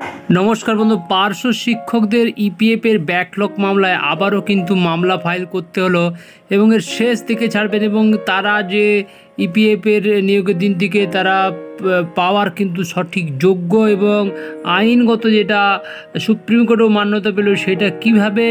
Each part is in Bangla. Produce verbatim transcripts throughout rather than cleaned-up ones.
নমস্কার বন্ধু, পার্শ্ব শিক্ষকদের ইপিএফ এর ব্যাকলগ মামলায় আবারও কিন্তু মামলা ফাইল করতে হলো এবং এর শেষ থেকে ছাড়বেন এবং তারা যে ইপিএফ এর নিয়োগের দিন থেকে তারা পাওয়ার কিন্তু সঠিক যোগ্য এবং আইনগত যেটা সুপ্রিম কোর্টও মান্যতা পেল সেটা কিভাবে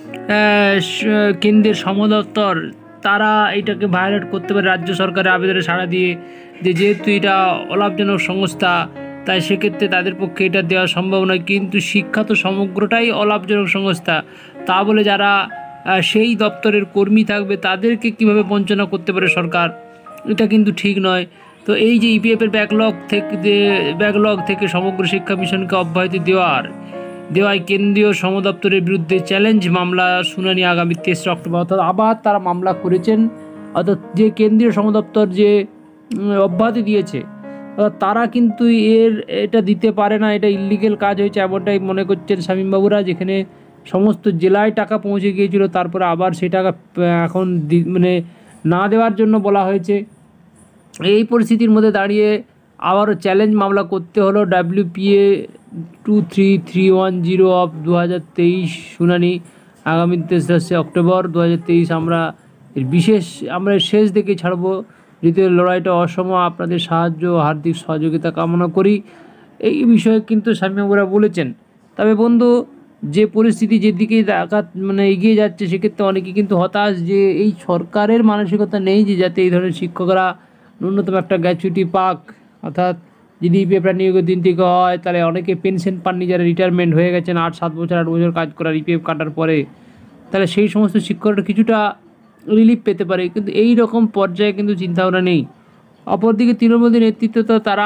কেন্দ্রের শ্রম দপ্তর তারা এটাকে ভায়োলেট করতে পারে রাজ্য সরকারের আবেদনে সাড়া দিয়ে, যে যেহেতু এটা অলাভজনক সংস্থা তাই সেক্ষেত্রে তাদের পক্ষে এটা দেওয়া সম্ভব নয়। কিন্তু শিক্ষা তো সমগ্রটাই অলাভজনক সংস্থা, তা বলে যারা সেই দপ্তরের কর্মী থাকবে তাদেরকে কিভাবে বঞ্চনা করতে পারে সরকার, এটা কিন্তু ঠিক নয়। তো এই যে ইপিএফের ব্যাকলগ থেকে ব্যাকলগ থেকে সমগ্র শিক্ষা মিশনকে অব্যাহতি দেওয়ার দেওয়ায় কেন্দ্রীয় শ্রম দপ্তরের বিরুদ্ধে চ্যালেঞ্জ মামলা শুনানি আগামী তেসরা অক্টোবর, অর্থাৎ আবার তারা মামলা করেছেন। অর্থাৎ যে কেন্দ্রীয় শ্রম দপ্তর যে অব্যাহতি দিয়েছে তারা কিন্তু এর এটা দিতে পারে না, এটা ইলিগেল কাজ হয়েছে এমনটাই মনে করছেন শামীমবাবুরা। যেখানে সমস্ত জেলায় টাকা পৌঁছে গিয়েছিল, তারপরে আবার সেই টাকা এখন মানে না দেওয়ার জন্য বলা হয়েছে। এই পরিস্থিতির মধ্যে দাঁড়িয়ে আবারও চ্যালেঞ্জ মামলা করতে হলো। WPA two three three one zero of দু হাজার তেইশ শুনানি আগামী তেসরা অক্টোবর দু হাজার তেইশ। আমরা এর বিশেষ আমরা শেষ দিকে ছাড়বো। দ্বিতীয় লড়াইটা অসম, আপনাদের সাহায্য হার্দিক সহযোগিতা কামনা করি, এই বিষয়ে কিন্তু শামীমবাবুরা বলেছেন। তবে বন্ধু, যে পরিস্থিতি যেদিকে আঘাত মানে এগিয়ে যাচ্ছে সেক্ষেত্রে অনেকে কিন্তু হতাশ যে এই সরকারের মানসিকতা নেই যে যাতে এই ধরনের শিক্ষকরা ন্যূনতম একটা গ্র্যাচুইটি পাক। অর্থাৎ যদি ইপিএফটা নিয়োগের দিন থেকে হয় তাহলে অনেকে পেনশন পাননি, যারা রিটায়ারমেন্ট হয়ে গেছেন আট সাত বছর আট বছর কাজ করার ইপিএফ কাটার পরে, তাহলে সেই সমস্ত শিক্ষকরা কিছুটা রিলিফ পেতে পারে। কিন্তু এই রকম পর্যায়ে কিন্তু চিন্তাভাবনা নেই। অপরদিকে তৃণমূলের নেতৃত্ব তো তারা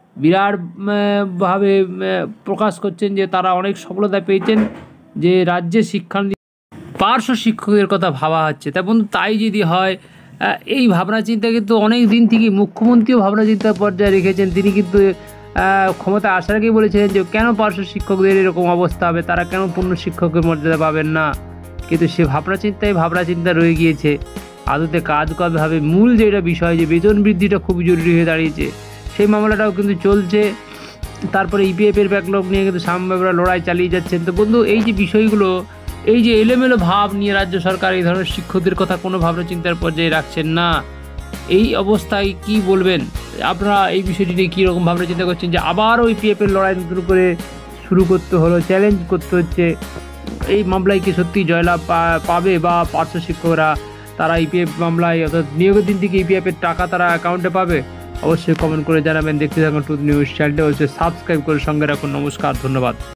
বিরাটভাবে প্রকাশ করছেন যে তারা অনেক সফলতা পেয়েছেন, যে রাজ্যের শিক্ষানীতি পার্শ্ব শিক্ষকদের কথা ভাবা হচ্ছে। তা বন্ধু, তাই যদি হয়, এই ভাবনা চিন্তা কিন্তু অনেক দিন থেকে মুখ্যমন্ত্রীও ভাবনা চিন্তার পর্যায়ে রেখেছেন। তিনি কিন্তু ক্ষমতা আসার আগেই বলেছিলেন যে কেন পার্শ্ব শিক্ষকদের এরকম অবস্থা হবে, তারা কেন পূর্ণ শিক্ষকের মর্যাদা পাবেন না। কিন্তু সে ভাবনা চিন্তায় ভাবনা চিন্তা রয়ে গিয়েছে, আদতে কাজ কবে হবে। মূল যেটা বিষয় যে বেতন বৃদ্ধিটা খুবই জরুরি হয়ে দাঁড়িয়েছে, সেই মামলাটাও কিন্তু চলছে। তারপরে ইপিএফের ব্যাকলগ নিয়ে কিন্তু শামীমবাবুরা লড়াই চালিয়ে যাচ্ছেন। তো বন্ধু, এই যে বিষয়গুলো, এই যে এলোমেলো ভাব নিয়ে রাজ্য সরকার এই ধরনের শিক্ষকদের কথা কোনো ভাবনা চিন্তার পর্যায়ে রাখছেন না, এই অবস্থায় কি বলবেন আপনারা? এই বিষয়টি নিয়ে কীরকম ভাবনা চিন্তা করছেন যে আবারও ইপিএফের লড়াই নতুন করে শুরু করতে হলো, চ্যালেঞ্জ করতে হচ্ছে? এই মামলায় কি সত্যি জয়লাভ পাবে বা পার্শ্ব শিক্ষকরা তারা ইপিএফ মামলায় অর্থাৎ নিয়োগের দিন থেকে ইপিএফের টাকা তারা অ্যাকাউন্টে পাবে? অবশ্যই কমেন্ট করে জানাবেন। দেখতে থাকুন টুথ নিউজ চ্যানেলটা, অবশ্যই সাবস্ক্রাইব করে সঙ্গে রাখুন। নমস্কার, ধন্যবাদ।